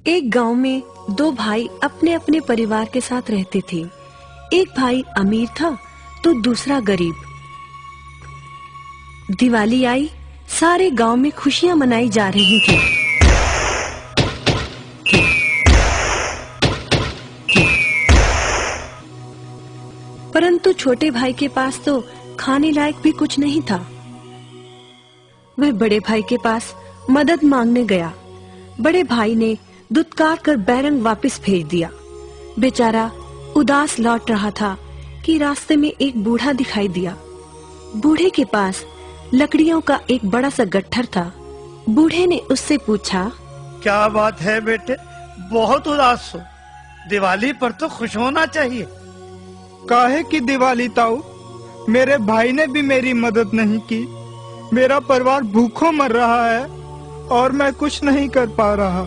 एक गांव में दो भाई अपने अपने परिवार के साथ रहते थे। एक भाई अमीर था तो दूसरा गरीब। दिवाली आई, सारे गांव में खुशियां मनाई जा रही थी। परंतु छोटे भाई के पास तो खाने लायक भी कुछ नहीं था। वह बड़े भाई के पास मदद मांगने गया। बड़े भाई ने दुत्कार कर बैरंग वापस भेज दिया। बेचारा उदास लौट रहा था कि रास्ते में एक बूढ़ा दिखाई दिया। बूढ़े के पास लकड़ियों का एक बड़ा सा गट्ठर था। बूढ़े ने उससे पूछा, क्या बात है बेटे, बहुत उदास हो? दिवाली पर तो खुश होना चाहिए। काहे की दिवाली ताऊ, मेरे भाई ने भी मेरी मदद नहीं की। मेरा परिवार भूखों मर रहा है और मैं कुछ नहीं कर पा रहा।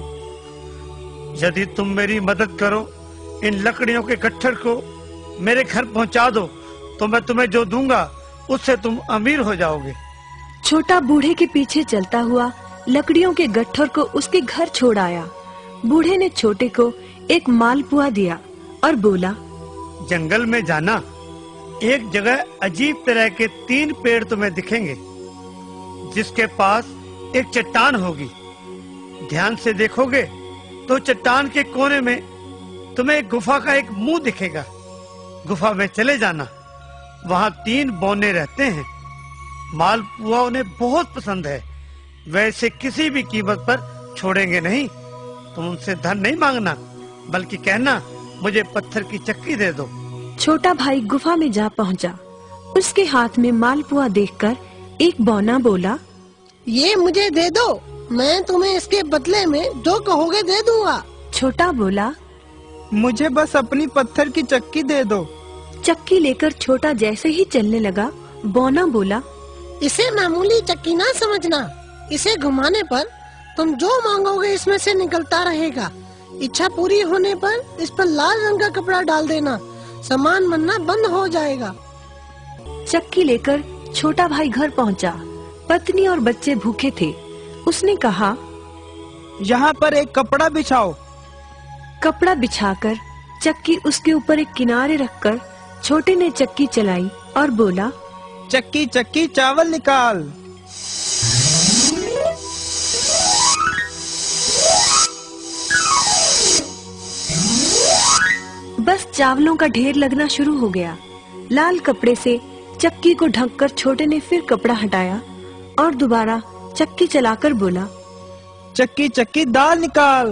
यदि तुम मेरी मदद करो, इन लकड़ियों के गट्ठर को मेरे घर पहुंचा दो, तो मैं तुम्हें जो दूंगा उससे तुम अमीर हो जाओगे। छोटा बूढ़े के पीछे चलता हुआ लकड़ियों के गट्ठर को उसके घर छोड़ आया। बूढ़े ने छोटे को एक मालपुआ दिया और बोला, जंगल में जाना, एक जगह अजीब तरह के 3 पेड़ तुम्हें दिखेंगे, जिसके पास एक चट्टान होगी। ध्यान से देखोगे तो चट्टान के कोने में तुम्हें गुफा का एक मुंह दिखेगा। गुफा में चले जाना, वहाँ 3 बौने रहते हैं। मालपुआ उन्हें बहुत पसंद है, वैसे किसी भी कीमत पर छोड़ेंगे नहीं। तुम उनसे धन नहीं मांगना, बल्कि कहना मुझे पत्थर की चक्की दे दो। छोटा भाई गुफा में जा पहुंचा। उसके हाथ में मालपुआ देखकर एक बौना बोला, ये मुझे दे दो, मैं तुम्हें इसके बदले में जो कहोगे दे दूंगा। छोटा बोला, मुझे बस अपनी पत्थर की चक्की दे दो। चक्की लेकर छोटा जैसे ही चलने लगा, बौना बोला, इसे मामूली चक्की ना समझना। इसे घुमाने पर तुम जो मांगोगे इसमें से निकलता रहेगा। इच्छा पूरी होने पर इस पर लाल रंग का कपड़ा डाल देना, सामान बनना बंद हो जाएगा। चक्की लेकर छोटा भाई घर पहुंचा। पत्नी और बच्चे भूखे थे। उसने कहा, यहाँ पर एक कपड़ा बिछाओ। कपड़ा बिछाकर चक्की उसके ऊपर एक किनारे रखकर छोटे ने चक्की चलाई और बोला, चक्की चक्की चावल निकाल। बस चावलों का ढेर लगना शुरू हो गया। लाल कपड़े से चक्की को ढककर छोटे ने फिर कपड़ा हटाया और दोबारा चक्की चलाकर बोला, चक्की चक्की दाल निकाल।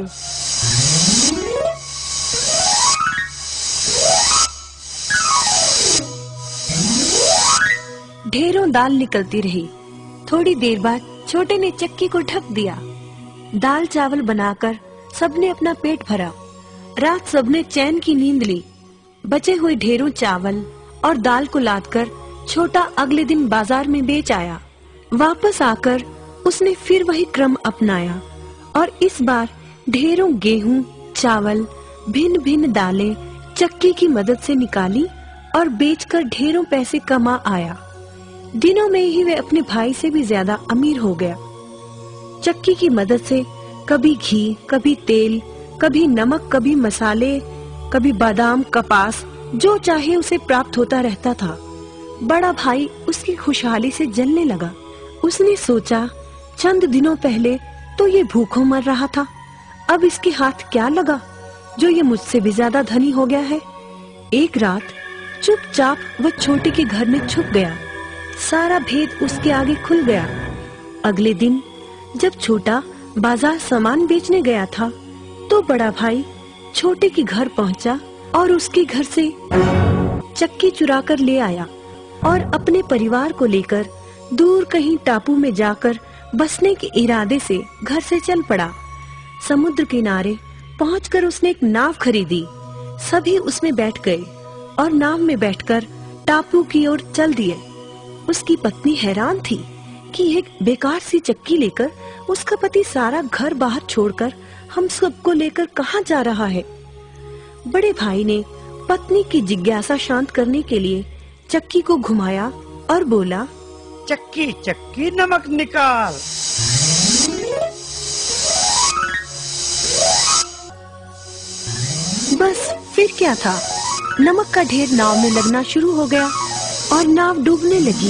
ढेरों दाल निकलती रही। थोड़ी देर बाद छोटे ने चक्की को ढक दिया। दाल चावल बनाकर सबने अपना पेट भरा। रात सबने चैन की नींद ली। बचे हुए ढेरों चावल और दाल को लादकर छोटा अगले दिन बाजार में बेच आया। वापस आकर उसने फिर वही क्रम अपनाया और इस बार ढेरों गेहूं, चावल, भिन्न भिन्न दालें चक्की की मदद से निकाली और बेचकर ढेरों पैसे कमा आया। दिनों में ही वे अपने भाई से भी ज्यादा अमीर हो गया। चक्की की मदद से कभी घी, कभी तेल, कभी नमक, कभी मसाले, कभी बादाम, कपास, जो चाहे उसे प्राप्त होता रहता था। बड़ा भाई उसकी खुशहाली से जलने लगा। उसने सोचा, चंद दिनों पहले तो ये भूखों मर रहा था, अब इसके हाथ क्या लगा जो ये मुझसे भी ज्यादा धनी हो गया है। एक रात चुपचाप वह छोटे के घर में छुप गया। सारा भेद उसके आगे खुल गया। अगले दिन जब छोटा बाजार सामान बेचने गया था, तो बड़ा भाई छोटे के घर पहुंचा और उसके घर से चक्की चुरा कर ले आया और अपने परिवार को लेकर दूर कहीं टापू में जाकर बसने के इरादे से घर से चल पड़ा। समुद्र किनारे पहुंचकर उसने एक नाव खरीदी। सभी उसमें बैठ गए और नाव में बैठकर टापू की ओर चल दिए। उसकी पत्नी हैरान थी कि एक बेकार सी चक्की लेकर उसका पति सारा घर बाहर छोड़कर हम सबको लेकर कहाँ जा रहा है। बड़े भाई ने पत्नी की जिज्ञासा शांत करने के लिए चक्की को घुमाया और बोला, चक्की चक्की नमक निकाल। बस फिर क्या था, नमक का ढेर नाव में लगना शुरू हो गया और नाव डूबने लगी।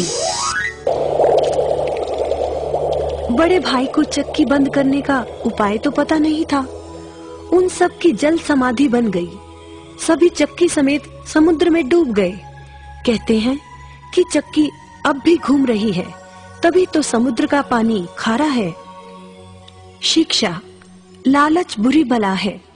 बड़े भाई को चक्की बंद करने का उपाय तो पता नहीं था। उन सब की जल समाधि बन गई। सभी चक्की समेत समुद्र में डूब गए। कहते हैं कि चक्की अब भी घूम रही है, तभी तो समुद्र का पानी खारा है। शिक्षा, लालच बुरी बला है।